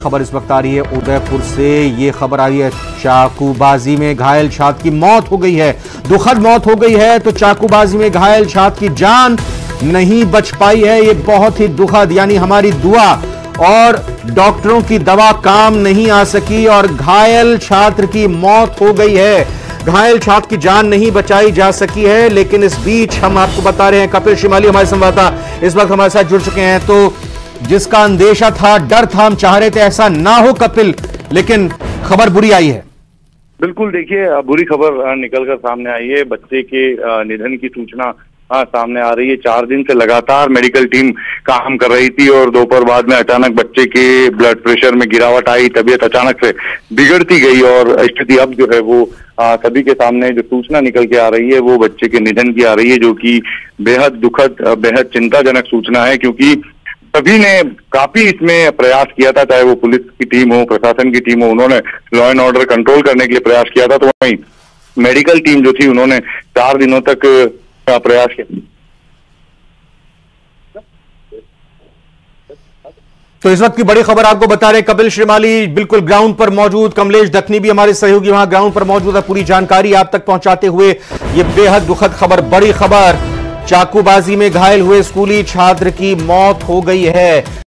खबर इस वक्त आ रही है उदयपुर से। ये खबर आ रही है चाकूबाजी में घायल छात्र की मौत हो गई है, दुखद मौत हो गई है। तो चाकूबाजी में घायल छात्र की जान नहीं बच पाई है, ये बहुत ही दुखद, यानी हमारी दुआ और डॉक्टरों की दवा काम नहीं आ सकी और घायल छात्र की मौत हो गई है। घायल छात्र की जान नहीं बचाई जा सकी है। लेकिन इस बीच हम आपको बता रहे हैं, कपिल श्रीमाली हमारे संवाददाता इस वक्त हमारे साथ जुड़ चुके हैं। तो जिसका अंदेशा था, डर था, हम चाह रहे थे ऐसा ना हो कपिल, लेकिन खबर बुरी आई है। बिल्कुल, देखिए बुरी खबर निकलकर सामने आई है। बच्चे के निधन की सूचना सामने आ रही है। 4 दिन से लगातार मेडिकल टीम काम कर रही थी और दोपहर बाद में अचानक बच्चे के ब्लड प्रेशर में गिरावट आई, तबीयत अचानक से बिगड़ती गई और स्थिति अब जो है वो सभी के सामने जो सूचना निकल के आ रही है वो बच्चे के निधन की आ रही है, जो कि बेहद दुखद, बेहद चिंताजनक सूचना है। क्योंकि सभी ने काफी इसमें प्रयास किया था, चाहे वो पुलिस की टीम हो, प्रशासन की टीम हो, उन्होंने लॉ एंड ऑर्डर कंट्रोल करने के लिए प्रयास किया था। तो वहीं मेडिकल टीम जो थी उन्होंने 4 दिनों तक प्रयास किया। तो इस वक्त की बड़ी खबर आपको बता रहे कपिल श्रीमाली बिल्कुल ग्राउंड पर मौजूद, कमलेश दखनी भी हमारे सहयोगी वहां ग्राउंड पर मौजूद है, पूरी जानकारी आप तक पहुंचाते हुए। ये बेहद दुखद खबर, बड़ी खबर, चाकूबाजी में घायल हुए स्कूली छात्र की मौत हो गई है।